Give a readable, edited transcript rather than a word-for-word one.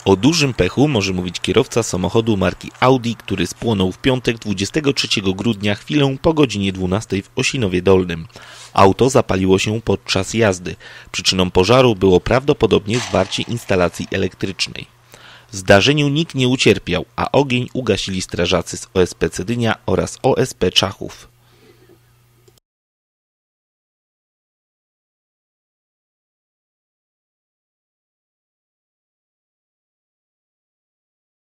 O dużym pechu może mówić kierowca samochodu marki Audi, który spłonął w piątek 23 grudnia chwilę po godzinie 12 w Osinowie Dolnym. Auto zapaliło się podczas jazdy. Przyczyną pożaru było prawdopodobnie zwarcie instalacji elektrycznej. W zdarzeniu nikt nie ucierpiał, a ogień ugasili strażacy z OSP Cedynia oraz OSP Czachów.